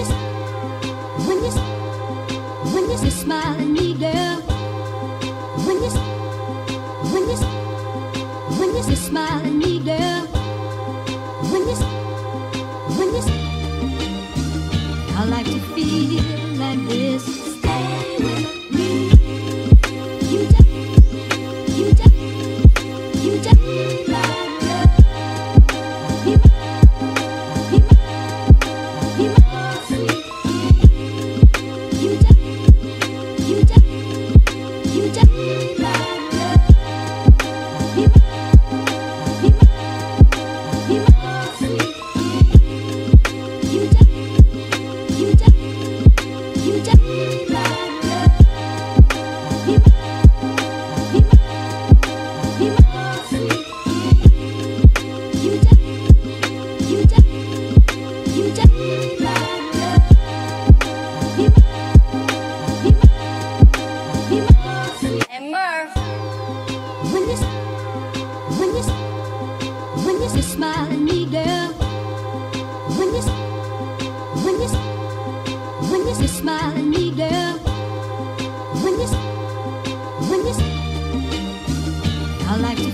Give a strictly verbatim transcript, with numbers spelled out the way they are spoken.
when you, when you smile at me, girl. When you, when you, when you smile at me, girl. When you, when you, I like to feel like this. Stay with me. You just, you just, you just like love. You, you, you, sweet. You just, you just, you just like love. You, you, you, sweet. You just, you just, you just like love. You, you, you, sweet. You just, you just, you just like love. You, you, you, sweet. And merf. When you, when you, when you smile at me, girl. When you, when you, when you smile at me, girl. When you, when you, I like to